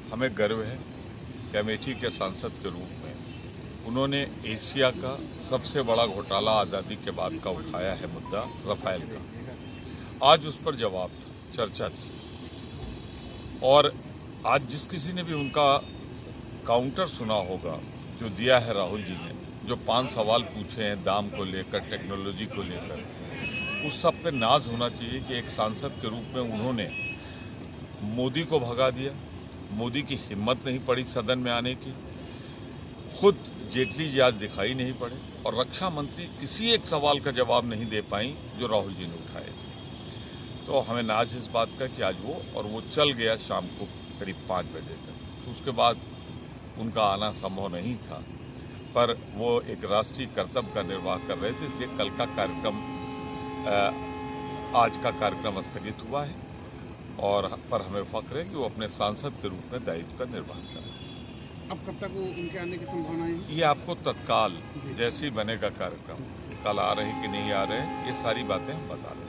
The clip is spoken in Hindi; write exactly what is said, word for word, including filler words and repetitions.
हमें गर्व है कि अमेठी के सांसद के रूप में उन्होंने एशिया का सबसे बड़ा घोटाला आज़ादी के बाद का उठाया है मुद्दा राफेल का। आज उस पर जवाब था, चर्चा थी, और आज जिस किसी ने भी उनका काउंटर सुना होगा जो दिया है राहुल जी ने, जो पांच सवाल पूछे हैं दाम को लेकर, टेक्नोलॉजी को लेकर, उस सब पे नाज होना चाहिए कि एक सांसद के रूप में उन्होंने मोदी को भगा दिया। मोदी की हिम्मत नहीं पड़ी सदन में आने की, खुद जेटली जी आज दिखाई नहीं पड़े, और रक्षा मंत्री किसी एक सवाल का जवाब नहीं दे पाई जो राहुल जी ने उठाए थे। तो हमें नाज इस बात का कि आज वो और वो चल गया शाम को करीब पाँच बजे तक। तो उसके बाद उनका आना संभव नहीं था, पर वो एक राष्ट्रीय कर्तव्य का निर्वाह कर रहे थे, इसलिए कल का कार्यक्रम आज का कार्यक्रम स्थगित हुआ है, और पर हमें फख्र है कि वो अपने सांसद के रूप में दायित्व का निर्वाह कर रहे हैं। अब कब तक वो उनके आने की संभावनाएं हैं? ये आपको तत्काल जैसे ही बनेगा कार्यक्रम, कल आ रहे हैं कि नहीं आ रहे हैं, ये सारी बातें हम बता दें।